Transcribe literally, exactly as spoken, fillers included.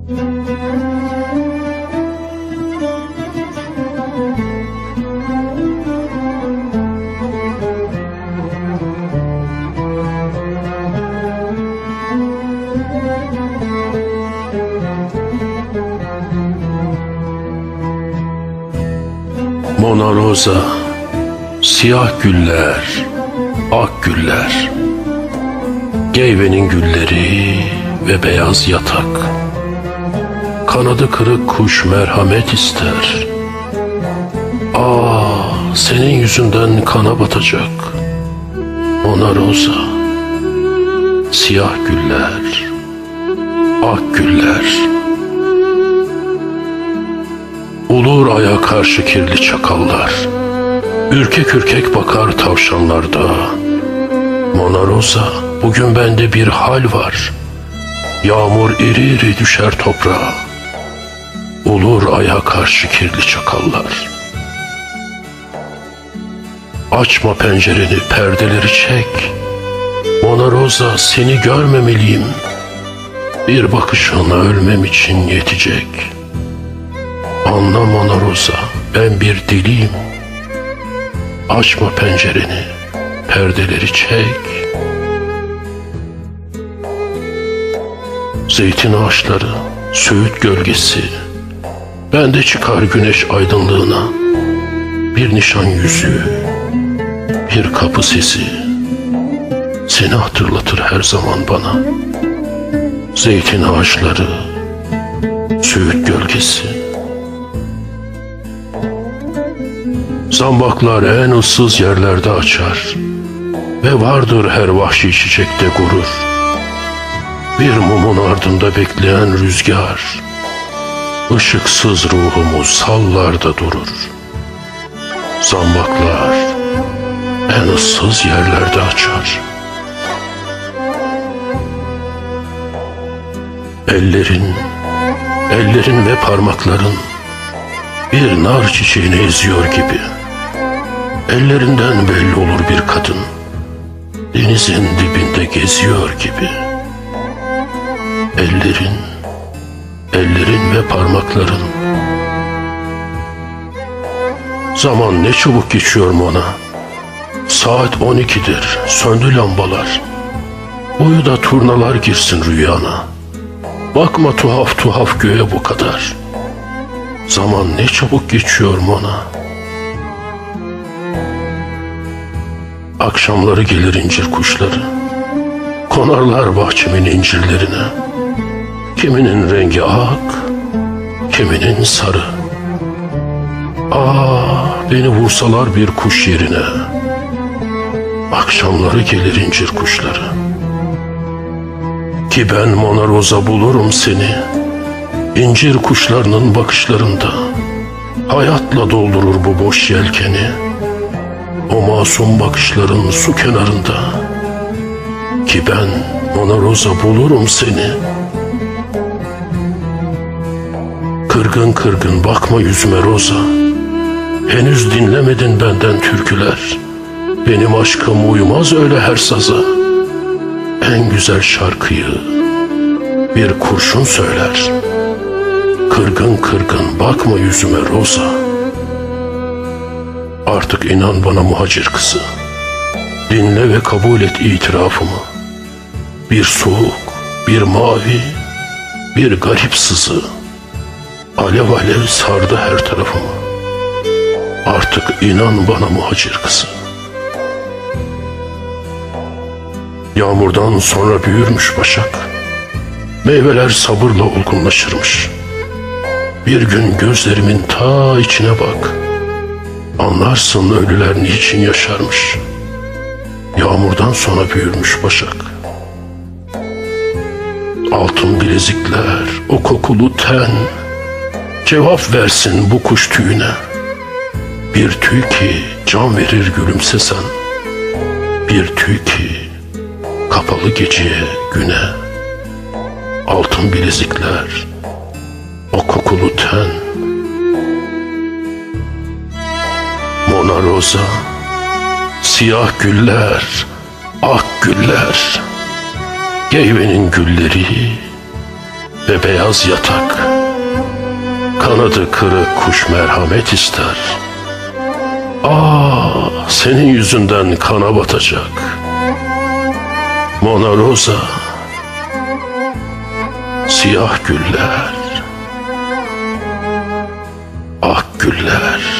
Mona Rosa, siyah güller, ak güller, Geyvenin gülleri ve beyaz yatak. Kanadı kırık kuş merhamet ister. Ah, senin yüzünden kana batacak. Mona Rosa, siyah güller, ak güller. Olur aya karşı kirli çakallar, ürkek ürkek bakar tavşanlarda. Mona Rosa, bugün bende bir hal var. Yağmur iri iri düşer toprağa. Olur aya karşı kirli çakallar. Açma pencereni, perdeleri çek. Mona Rosa, seni görmemeliyim. Bir bakışınla ölmem için yetecek. Anla Mona Rosa, ben bir deliyim. Açma pencereni, perdeleri çek. Zeytin ağaçları, söğüt gölgesi, bende çıkar güneş aydınlığına. Bir nişan yüzüğü, bir kapı sesi, seni hatırlatır her zaman bana. Zeytin ağaçları, söğüt gölgesi. Zambaklar en ıssız yerlerde açar ve vardır her vahşi çiçekte gurur. Bir mumun ardında bekleyen rüzgar, ışıksız ruhumu sallarda durur. Zambaklar en ıssız yerlerde açar. Ellerin, ellerin ve parmakların bir nar çiçeğini eziyor gibi. Ellerinden belli olur bir kadın, denizin dibinde geziyor gibi. Ellerin, ellerin ve parmakların. Zaman ne çabuk geçiyor Mona. Saat on ikidir, söndü lambalar. Uyuda turnalar girsin rüyana. Bakma tuhaf tuhaf göğe bu kadar. Zaman ne çabuk geçiyor Mona. Akşamları gelir incir kuşları, konarlar bahçemin incirlerine. Kiminin rengi ak, kiminin sarı. Ah, beni vursalar bir kuş yerine. Akşamları gelir incir kuşları. Ki ben Mona Rosa bulurum seni, incir kuşlarının bakışlarında. Hayatla doldurur bu boş yelkeni, o masum bakışların su kenarında. Ki ben Mona Rosa bulurum seni. Kırgın kırgın bakma yüzüme Rosa. Henüz dinlemedin benden türküler. Benim aşkım uymaz öyle her saza. En güzel şarkıyı bir kurşun söyler. Kırgın kırgın bakma yüzüme Rosa. Artık inan bana muhacir kızı. Dinle ve kabul et itirafımı. Bir soğuk, bir mavi, bir garip sızı alev alev sardı her tarafımı. Artık inan bana muhacir kızı. Yağmurdan sonra büyürmüş başak. Meyveler sabırla olgunlaşırmış. Bir gün gözlerimin ta içine bak. Anlarsın ölüler niçin yaşarmış. Yağmurdan sonra büyürmüş başak. Altın bilezikler, o kokulu ten, cevap versin bu kuş tüyüne. Bir tüy ki can verir gülümsesen. Bir tüy ki kapalı geceye, güne. Altın bilezikler, o kokulu ten. Mona Rosa, siyah güller, ak güller, Geyvenin gülleri ve beyaz yatak. Kanadı kırık kuş merhamet ister. Aa, senin yüzünden kana batacak. Mona Rosa, siyah güller, ak güller.